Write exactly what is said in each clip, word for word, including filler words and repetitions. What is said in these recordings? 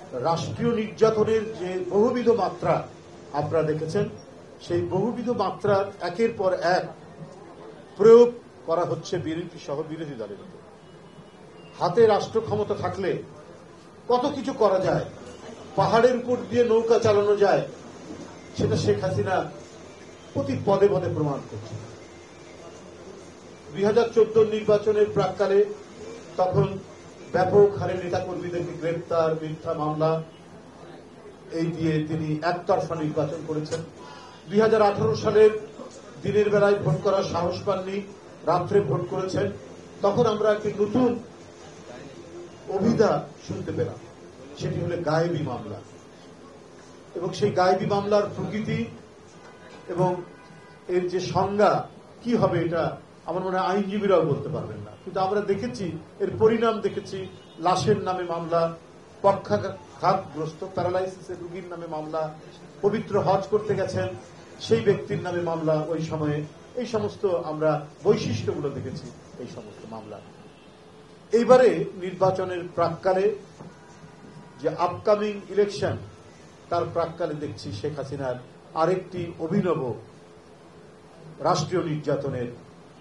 রাষ্ট্রীয় নির্যাতনের যে বহুবিধ মাত্রা আপনারা দেখেছেন, সেই বহুবিধ মাত্রার একের পর এক প্রয়োগ করা হচ্ছে বিএনপি সহ বিরোধী দলের উপর। হাতে রাষ্ট্র ক্ষমতা থাকলে কত কিছু করা যায়, পাহাড়ের উপর দিয়ে নৌকা চালানো যায়, সেটা শেখ হাসিনা প্রতি পদে পদে প্রমাণ করছে। দুই হাজার চোদ্দ নির্বাচনের প্রাক্কালে তখন ব্যাপক হারে নেতাকর্মীদেরকে গ্রেপ্তার, মিথ্যা মামলা এই দিয়ে তিনি একতরফা নির্বাচন করেছেন। দুই হাজার আঠারো সালের দিনের বেলায় ভোট করার সাহস পাননি, রাত্রে ভোট করেছেন। তখন আমরা একটি নতুন অভিধা শুনতে পেলাম, সেটি হল গায়েবী মামলা। এবং সেই গায়েবী মামলার প্রকৃতি এবং এর যে সংজ্ঞা কি হবে, এটা আমার মনে হয় আইনজীবীরাও বলতে পারবেন না। কিন্তু আমরা দেখেছি, এর পরিণাম দেখেছি। লাশের নামে মামলা, পক্ষাঘাতগ্রস্ত প্যারালাইসিসের রোগীর নামে মামলা, পবিত্র হজ করতে গেছেন সেই ব্যক্তির নামে মামলা। ওই সময়ে এই সমস্ত আমরা বৈশিষ্ট্যগুলো দেখেছি এই সমস্ত মামলা। এইবারে নির্বাচনের প্রাক্কালে যে আপকামিং ইলেকশন, তার প্রাক্কালে দেখছি শেখ হাসিনার আরেকটি অভিনব রাষ্ট্রীয় নির্যাতনের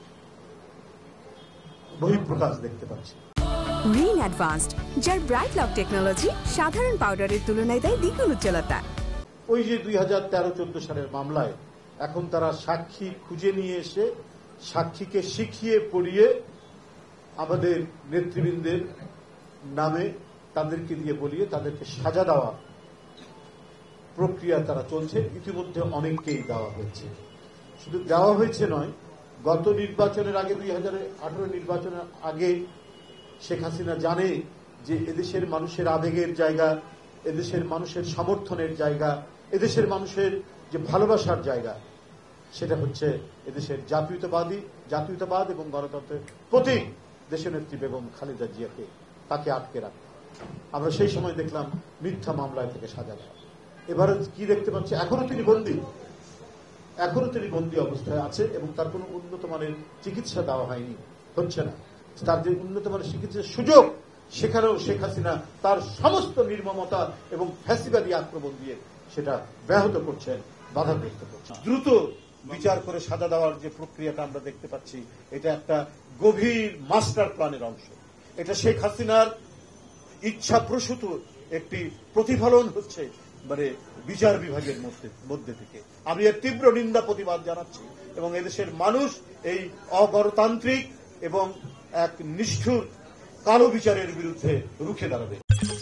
বহিঃপ্রকাশ দেখতে পাচ্ছি। রিন অ্যাডভান্সড, যার ব্রাইট লক টেকনোলজি সাধারণ পাউডারের তুলনায় দেয় দ্বিগুণ উজ্জ্বলতা। ওই যে দুই হাজার তেরো চোদ্দ সালের মামলায় এখন তারা সাক্ষী খুঁজে নিয়ে এসে সাক্ষীকে শিখিয়ে পড়িয়ে আমাদের নেতৃবৃন্দের নামে তাদেরকে দিয়ে বলিয়ে তাদেরকে সাজা দেওয়া প্রক্রিয়া তারা চলছে। ইতিমধ্যে অনেককেই দেওয়া হয়েছে। শুধু দেওয়া হয়েছে নয়, গত নির্বাচনের আগে, দুই হাজার আঠারো নির্বাচনের আগে শেখ হাসিনা জানে যে এদেশের মানুষের আবেগের জায়গা, এদেশের মানুষের সমর্থনের জায়গা, এদেশের মানুষের যে ভালোবাসার জায়গা, সেটা হচ্ছে এদেশের জাতীয়তাবাদী জাতীয়তাবাদ এবং গণতন্ত্রের প্রতীক দেশনেত্রী বেগম খালেদা জিয়াকে, তাকে আটকে রাখতে। আমরা সেই সময় দেখলাম মিথ্যা মামলায় থেকে সাজা দেওয়া। এবারে কি দেখতে পাচ্ছি, এখনো তিনি বন্দী, এখনো তিনি বন্দী অবস্থায় আছে এবং তার কোনো উন্নত মানের চিকিৎসা দেওয়া হয়নি, হচ্ছে না। তার যে উন্নত মানের চিকিৎসার সুযোগ, সেখানেও শেখ হাসিনা তার সমস্ত নির্মমতা এবং ফ্যাসিবাদী আক্রমণ দিয়ে সেটা ব্যাহত করছেন, বাধাগ্রস্ত করছেন। দ্রুত বিচার করে সাজা দেওয়ার যে প্রক্রিয়াটা আমরা দেখতে পাচ্ছি, এটা একটা গভীর মাস্টার প্ল্যানের অংশ। এটা শেখ হাসিনার ইচ্ছা প্রসূত একটি প্রতিফলন হচ্ছে মানে বিচার বিভাগের মধ্যে মধ্যে থেকে। আমি এর তীব্র নিন্দা প্রতিবাদ জানাচ্ছি এবং এদেশের মানুষ এই অগণতান্ত্রিক এবং এক নিষ্ঠুর কালো বিচারের বিরুদ্ধে রুখে দাঁড়াবে।